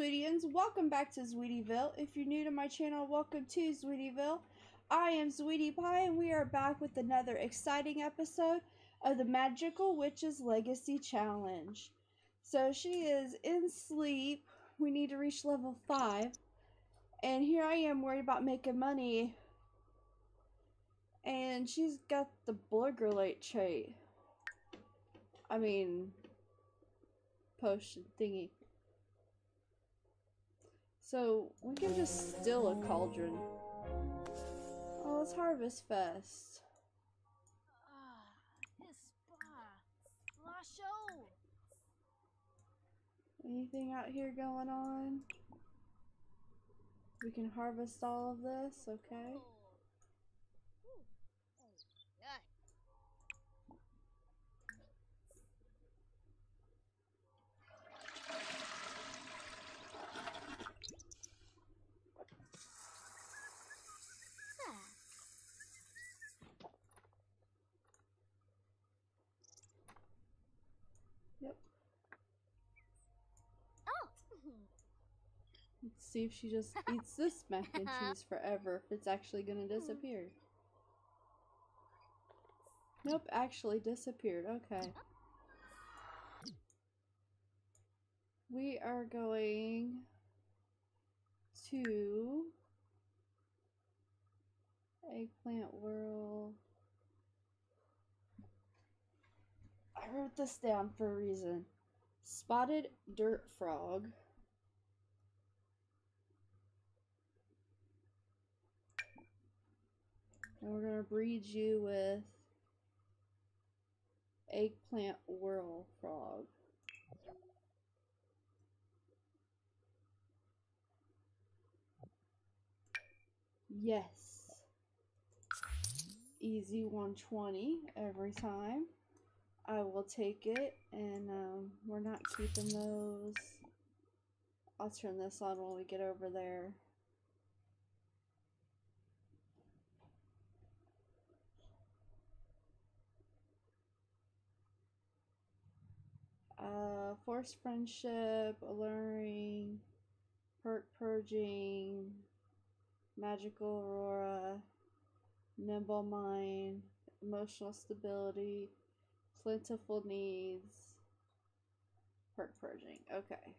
Sweetians, welcome back to Sweetieville. If you're new to my channel, welcome to Sweetieville. I am Sweetie Pie and we are back with another exciting episode of the Magical Witches Legacy Challenge. So she is in sleep. We need to reach level 5. And here I am worried about making money. And she's got the Blurgurlate trait. Potion thingy. So, we can just steal a cauldron. Oh, it's Harvest Fest. Anything out here going on? We can harvest all of this, okay? Yep. Let's see if she just eats this mac and cheese forever, if it's actually gonna disappear. Nope, actually disappeared. Okay. We are going to Eggplant World. I wrote this down for a reason. Spotted Dirt Frog. And we're going to breed you with Eggplant Whirl Frog. Yes. Easy 120 every time. I will take it, and we're not keeping those. I'll turn this on when we get over there. Forced Friendship, Alluring, Perk Purging, Magical Aurora, Nimble Mind, Emotional Stability, Plentiful Needs, Perk Purging. Okay.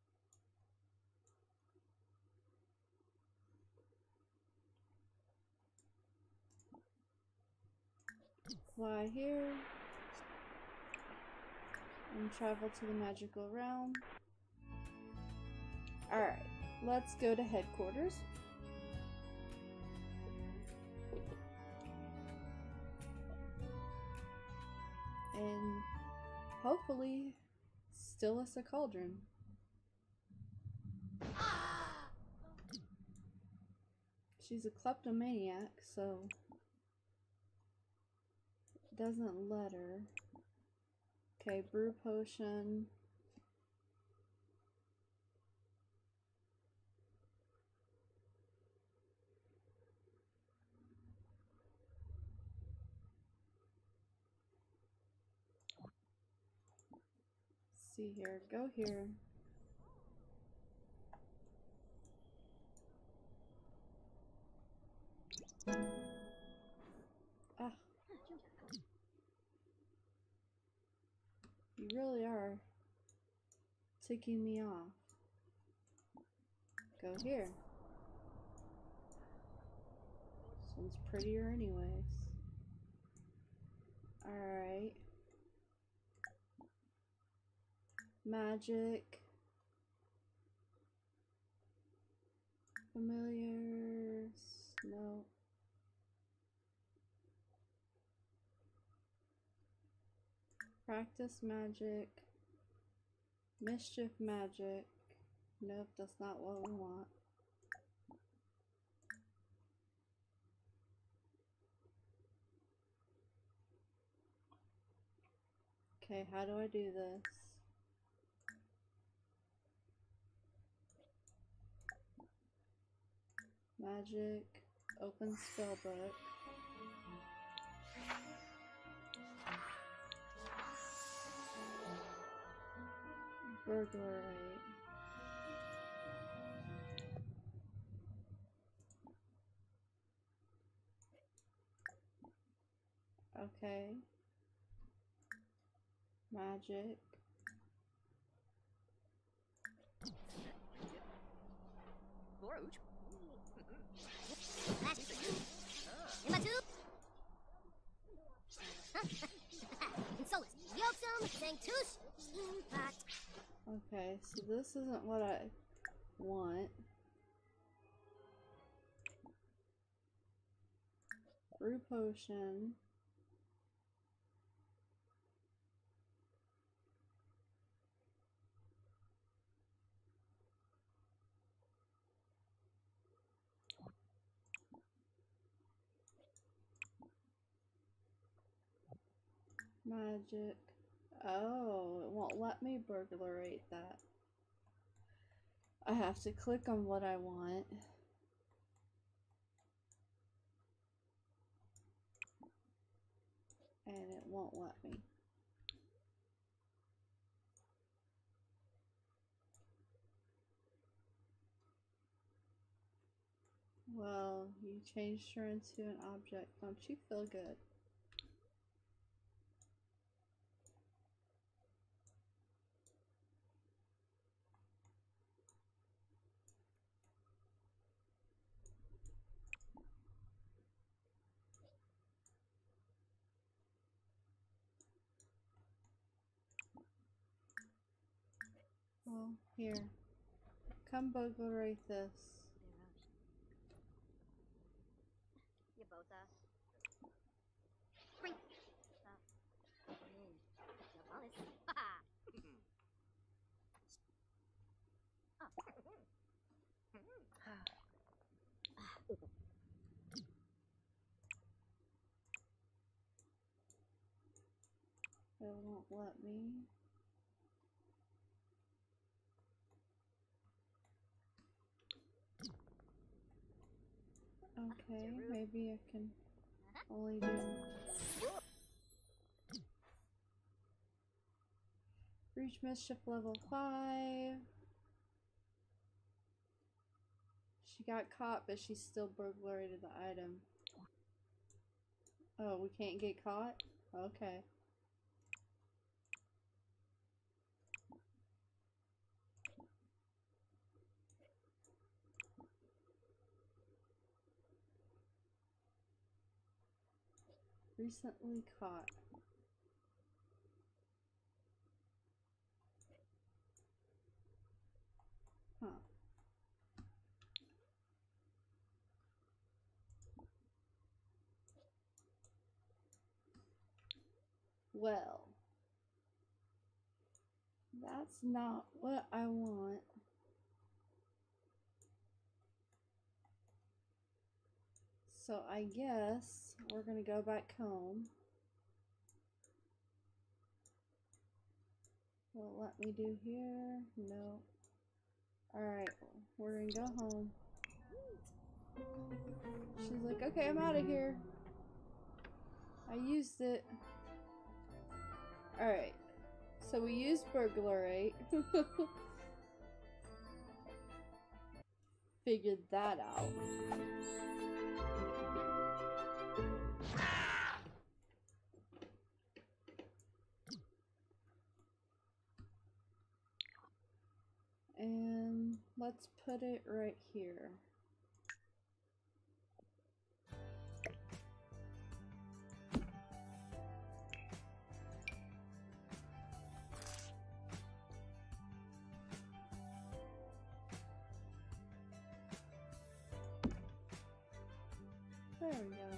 Fly here. And travel to the magical realm. Alright, let's go to headquarters. And hopefully steal us a cauldron. She's a kleptomaniac, so it doesn't let her. Okay, brew potion. Let's see here, go here. Ah. You really are ticking me off. Go here. This one's prettier anyways. Alright. Magic. Familiars. No. Practice magic. Mischief magic. Nope, that's not what we want. Okay, how do I do this? Magic. Open spellbook. Burglary. Okay. Magic. Okay, so this isn't what I want. Brew potion. Magic. Oh, it won't let me burglarate that. I have to click on what I want. And it won't let me. Well, you changed her into an object. Don't you feel good? Well, here. Come burglarize this. It won't let me. Okay, maybe I can only do... Reach mischief level 5. She got caught, but she still burglarized the item. Oh, we can't get caught? Okay. Recently caught. Huh. Well, that's not what I want. So I guess we're gonna go back home. What let me do here? No. Alright, we're gonna go home. She's like, okay, I'm out of here. I used it. Alright. So we used burglary. Figured that out. And let's put it right here. There we go.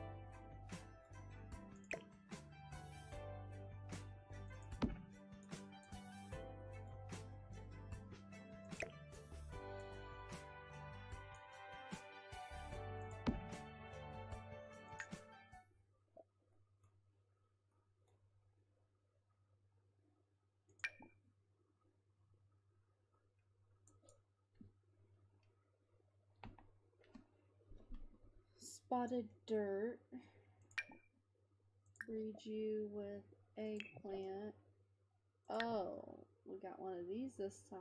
Spotted dirt. Breed you with eggplant. Oh, we got one of these this time.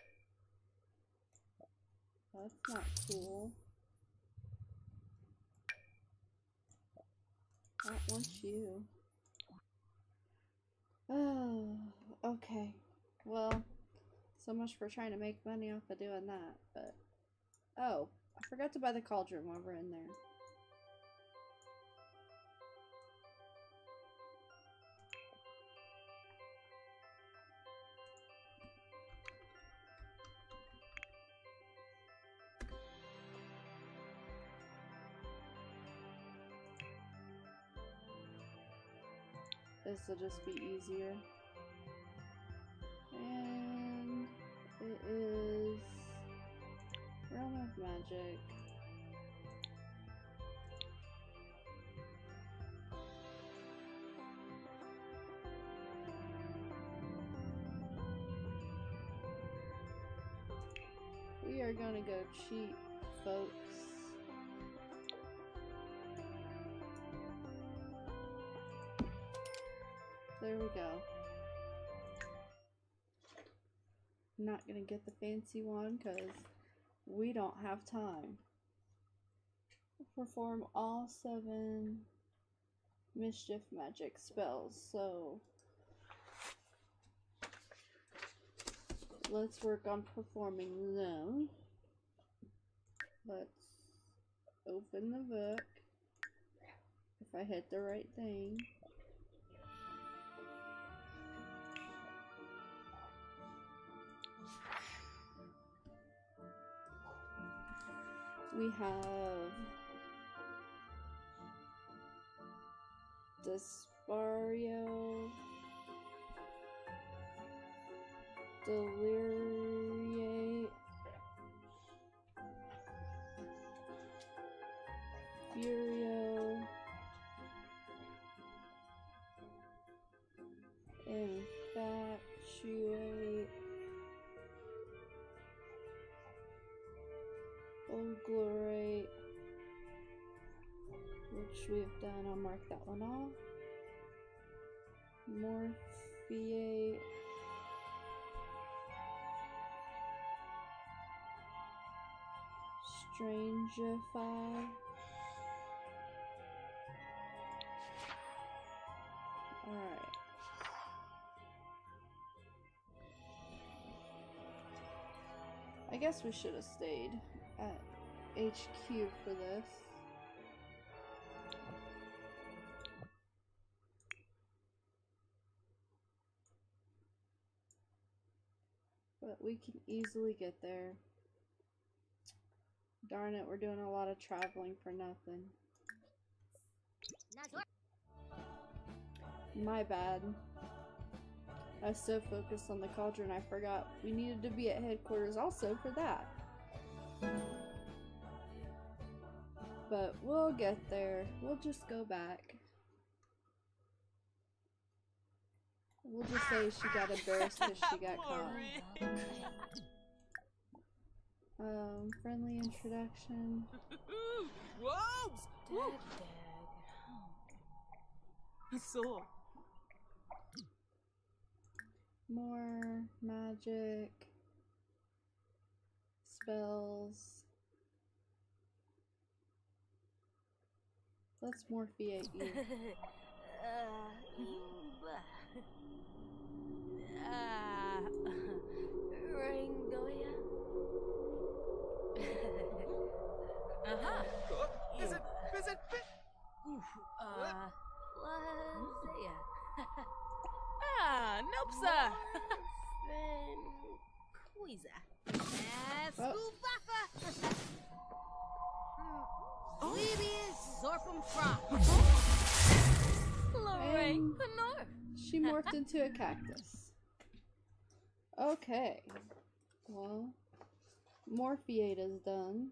That's not cool. That want you. Oh, okay. Well, so much for trying to make money off of doing that, but... Oh, I forgot to buy the cauldron while we're in there. This will just be easier. And it is Realm of Magic. We are gonna go cheap, folks. There we go. Not gonna get the fancy one because we don't have time. Perform all 7 mischief magic spells, so let's work on performing them. Let's open the book. If I hit the right thing. We have Despario, Deliriate, Furio, Infatuate, Oglorate, which we've done. I'll mark that one off. Morphiate, Strangify, alright. I guess we should have stayed at HQ for this. But we can easily get there. Darn it, we're doing a lot of traveling for nothing. My bad. I was so focused on the cauldron I forgot we needed to be at headquarters also for that. But we'll get there. We'll just go back. We'll just say she got embarrassed because she got caught. Friendly introduction. Whoa! So. More magic. Spells. Let's morphiate you. Rangoya. Is it? Nope, sir. And she morphed into a cactus. Okay. Well, morphiate is done.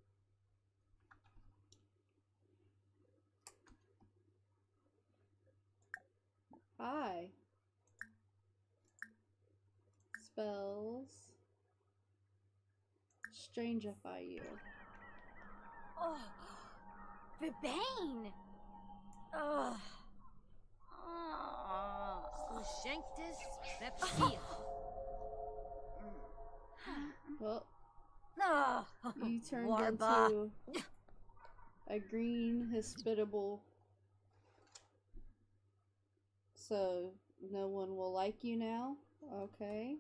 Hi. Spells. Strangify you. Oh, Vibane. Oh. Ushanctus Pepsia. Well, No. you turned Warba. into a green, hospitable So, no one will like you now? Okay.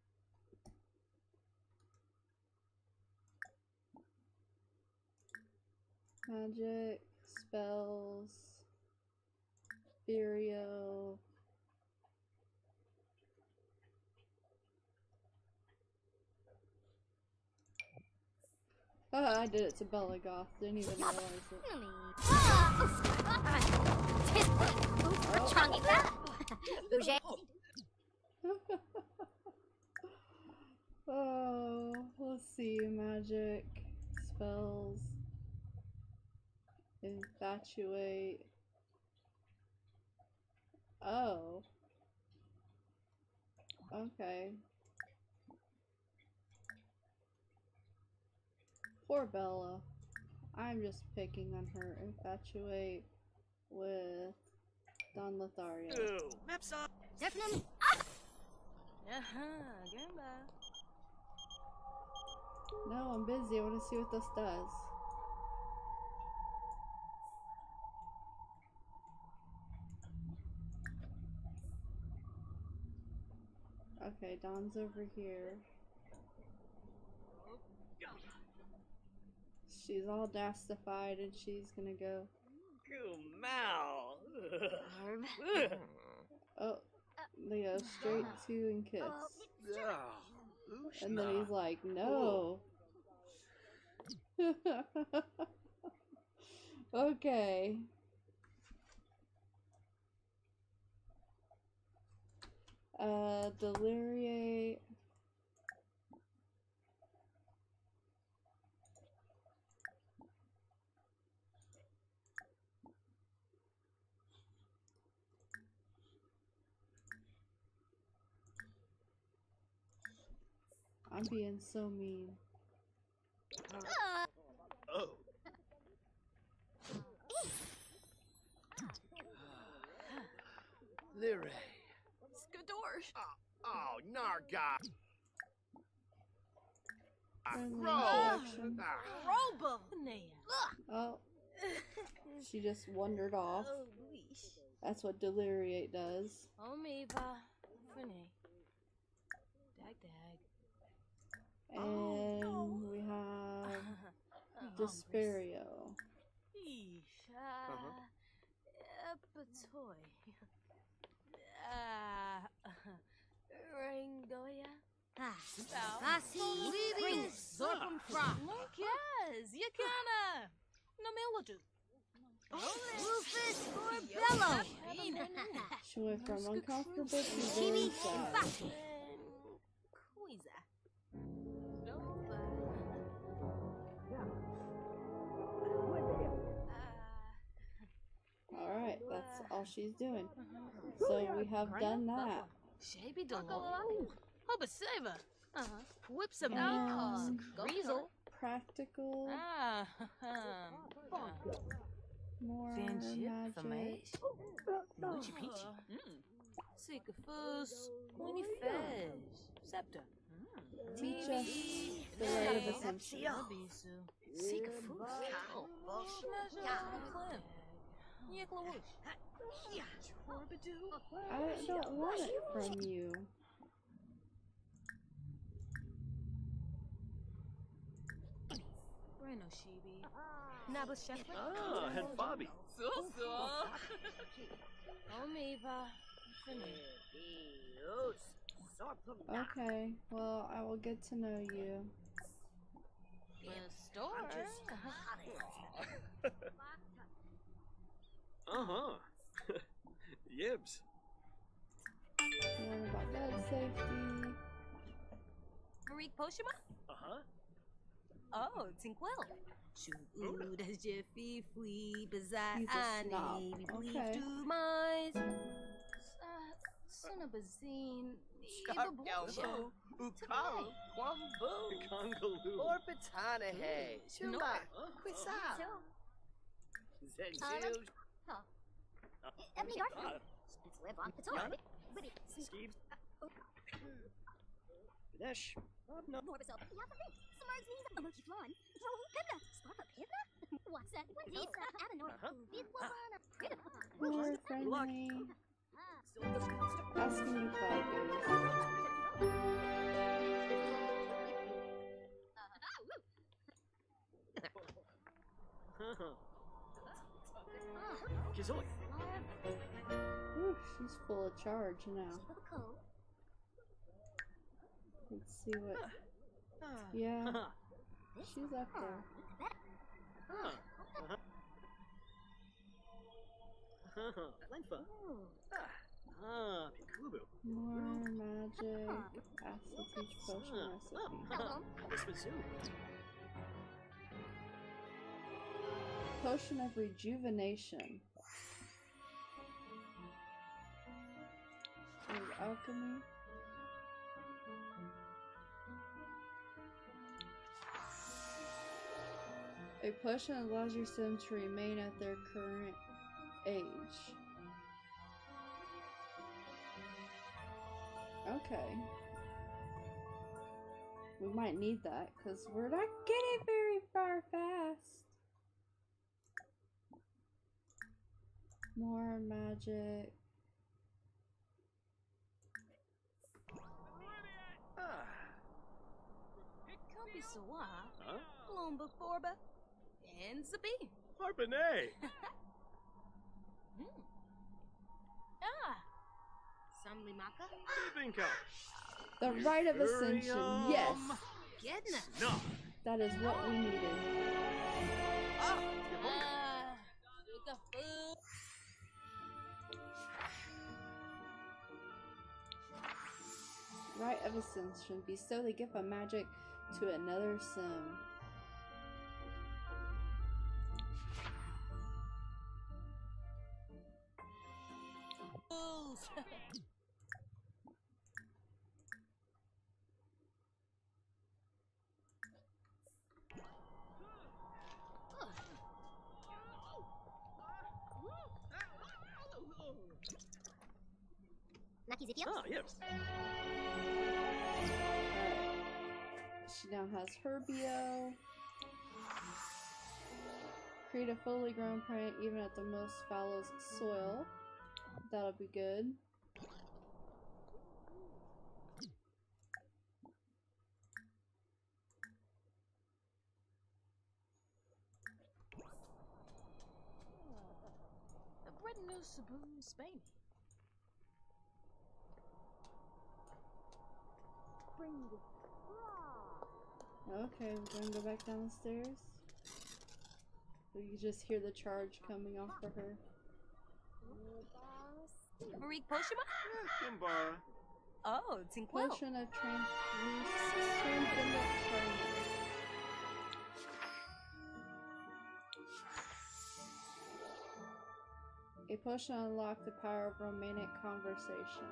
Magic, spells, Ethereal. Oh, I did it to Belagoth. Didn't even realize it. Oh, let's see. Magic, spells, infatuate. Oh. Okay. Poor Bella. I'm just picking on her. Infatuate with Don Lothario. Maps up. Definitely. No, I'm busy. I want to see what this does. Okay, Don's over here. She's all dastified and she's gonna go. Mal. Oh, they go straight to and kiss. And then he's like, no. Okay. Deliriate. I'm being so mean. Oh. Lyre. Skador. Oh, Narga. Friendly Roll. interaction. Robo. Oh, she just wandered off. That's what Deliriate does. Omiva. Funny. Dag dag. And we have Desperio. Epatoy. Rangoya. Zorpum Fra. Yes, you canna. No melody. Rufus or Bello. She went from uncomfortable to very sad. Quiza. Alright, that's all she's doing. So we have done that. Shabby Dolo. Hubba Whip some And Greasel. practical, more magic. Luchi Peachy. Sycophus. Winnie Fez. Scepter. Teach us the right of assumption. Sycophus. I don't want it from you. Reno Shibi. Naba Shefflin. Ah, and Bobby. Omiva. Okay, well, I will get to know you. Store. Yibs. Learn about bed safety. Marie Poshima? Oh, Tinkwell. Shoot, as Jeffy Flee, Bazai, He's a snob. Okay. to my son of a zine. Galbo. Ukalo. Kwambu. Kongaloo. Orbitanahe. Shuma. Quisa. Zenju. Ebony Dark. Live on. It's all right. Steve. Ganesh. No. Morbisel. Yapavik. Samars means a monkey flan. Rohu Pimna. Sparpa Pimna. What's that? What is that? Adenor. Bid Wana. More friendly. Ask him to cloud gaze. Kizoi. Ooh, she's full of charge now. Let's see what. Yeah, she's up there. Lenfa. Pikubu. More magic. Ask to teach potion recipe. This was Zoom. Potion of rejuvenation. There's alchemy. A potion allows your sim to remain at their current age. Okay. We might need that because we're not getting very far fast. More magic. Kambisawa, Huh? Lomba Forba, and Zabi. Harpene. Samlimaka, Bibinka. The rite of ascension. Yes. Gedna. No. That is what we needed. The food. Rite of ascension. Bestow the gift of magic to another sim. Ah, yes. Alright. She now has Herbio. Create a fully grown plant even at the most fallow soil. That'll be good. The Britain New Saboon Spain. Okay, we're gonna go back down the stairs. We can just hear the charge coming off for her. Marie Poshima? Kimbara. Oh, Tinkwell. Potion of transcendent training. A potion unlock the power of romantic conversation.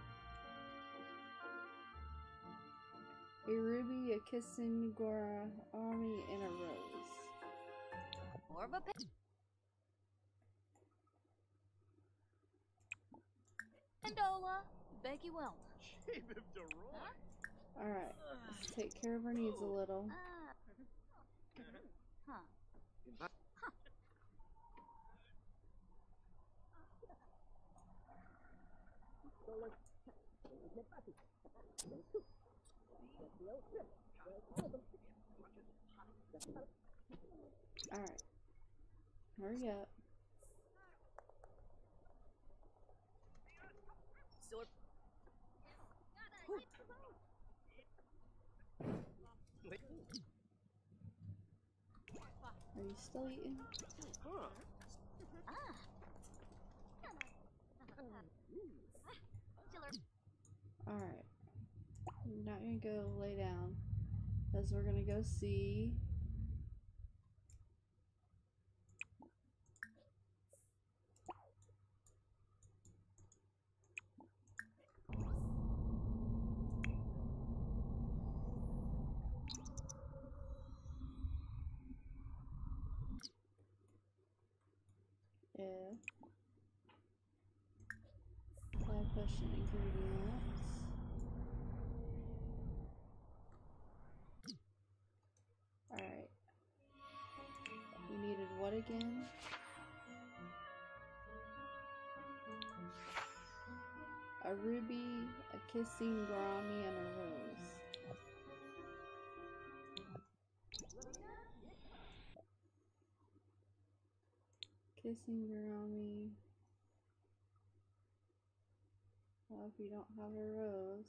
A ruby, a kissing Gora, army, and a rose. Orba Pandola, Becky Well. Sheep of Deroy. Alright, let's take care of her needs a little. Alright. Hurry up. Are you still eating? Huh. Alright. I'm not gonna go lay down. Because we're gonna go see. If apply potion ingredients. Alright. We needed what again? a ruby, a kissing Garami, and a rose. Kissing Garami. Well, if you don't have a rose,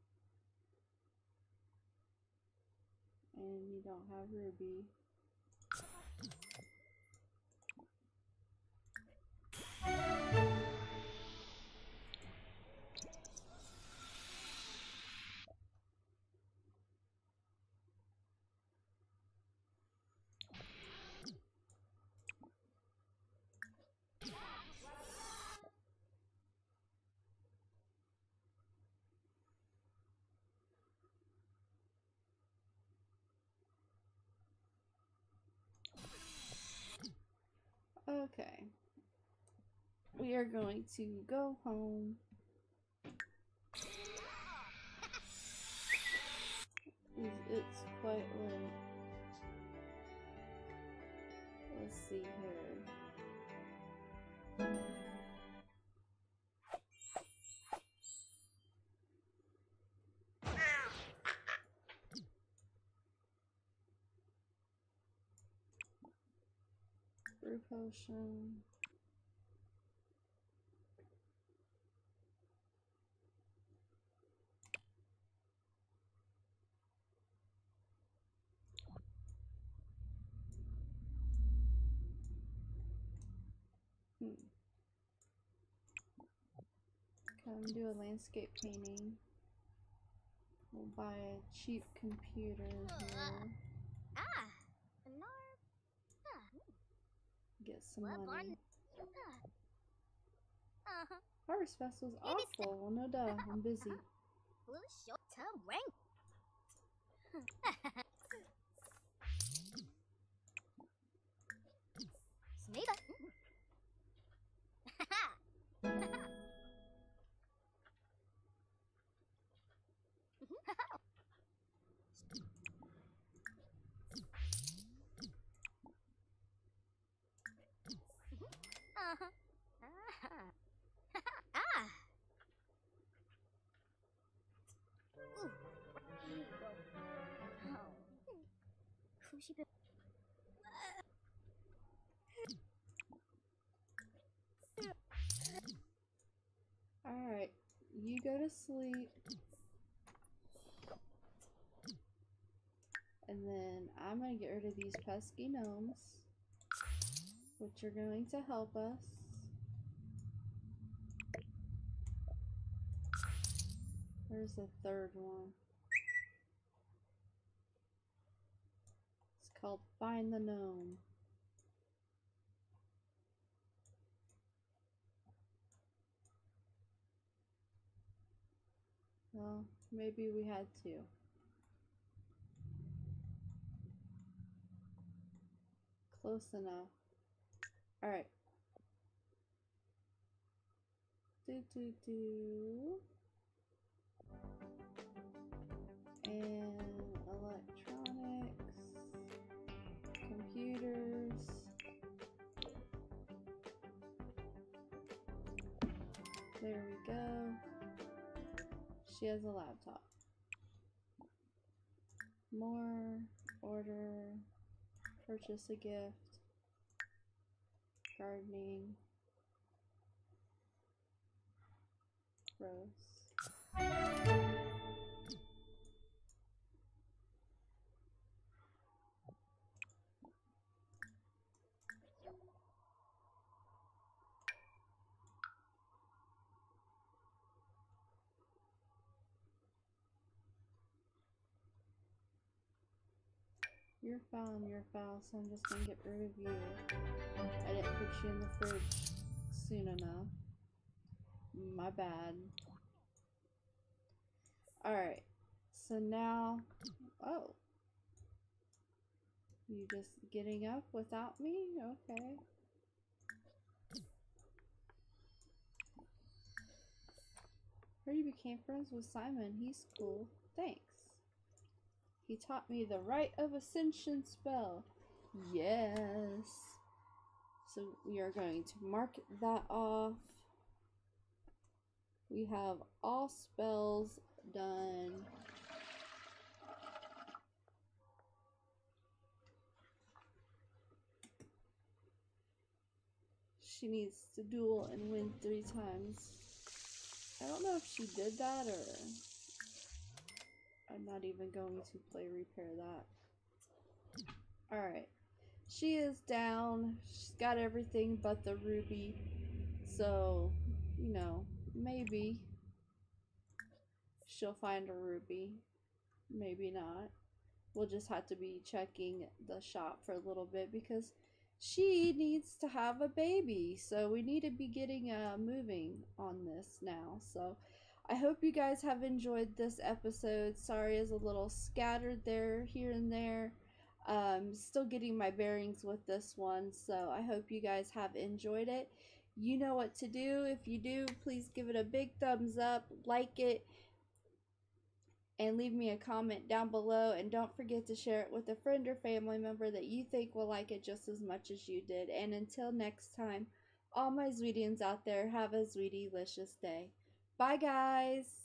and you don't have ruby. Okay. We are going to go home. It's quite late. Let's see here. Brew potion. Come do a landscape painting. We'll buy a cheap computer here. Ah, alarm. Get some What money. Uh-huh. Harvest Festival's awful. Well, no duh. I'm busy. Blue short term rank. Sneaker. Uh-huh. Ah. Ooh. Who's she been? Alright, you go to sleep. And then I'm gonna get rid of these pesky gnomes, which are going to help us. There's a third one. It's called Find the Gnome. Well, maybe we had to. Close enough. Alright. And electronics. Computers. There we go. She has a laptop. More. Order. Purchase a gift. Gardening. Rose. You're foul and you're foul, so I'm just gonna get rid of you. I didn't put you in the fridge soon enough. My bad. Alright, so now, oh. You just getting up without me? Okay. Heard you became friends with Simon. He's cool. Thanks. He taught me the Rite of Ascension spell. Yes. So we are going to mark that off. We have all spells done. She needs to duel and win 3 times. I don't know if she did that or I'm not even going to play repair that. Alright. She is down. She's got everything but the ruby. So, you know, maybe she'll find a ruby. Maybe not. We'll just have to be checking the shop for a little bit because she needs to have a baby. So we need to be getting moving on this now. So I hope you guys have enjoyed this episode. Sorry it's a little scattered there, here and there. Still getting my bearings with this one. So I hope you guys have enjoyed it. You know what to do. If you do, please give it a big thumbs up, like it, and leave me a comment down below. And don't forget to share it with a friend or family member that you think will like it just as much as you did. And until next time, all my Zweetians out there, have a Zweety-licious day. Bye guys!